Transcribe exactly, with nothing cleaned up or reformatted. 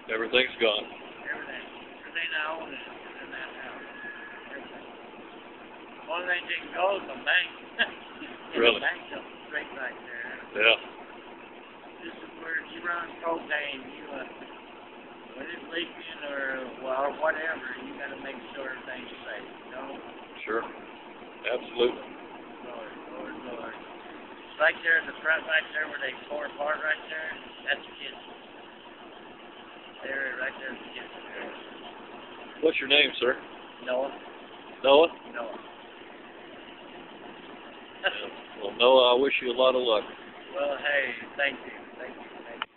Everything's gone. Everything. Everything I own is in that house. Everything. One thing didn't go is the bank. Really? The bank up straight right there. Yeah. This is where you run propane, you uh, when it's leaking or well, whatever, you got to make sure everything's safe, you know? Sure. Absolutely. Lord, Lord, Lord. Right there in the front, right there where they tore apart right there, that's the kitchen. There, right there is the kitchen. There. What's your name, sir? Noah? Noah? Noah. Well, Noah, I wish you a lot of luck. Well, hey, thank you.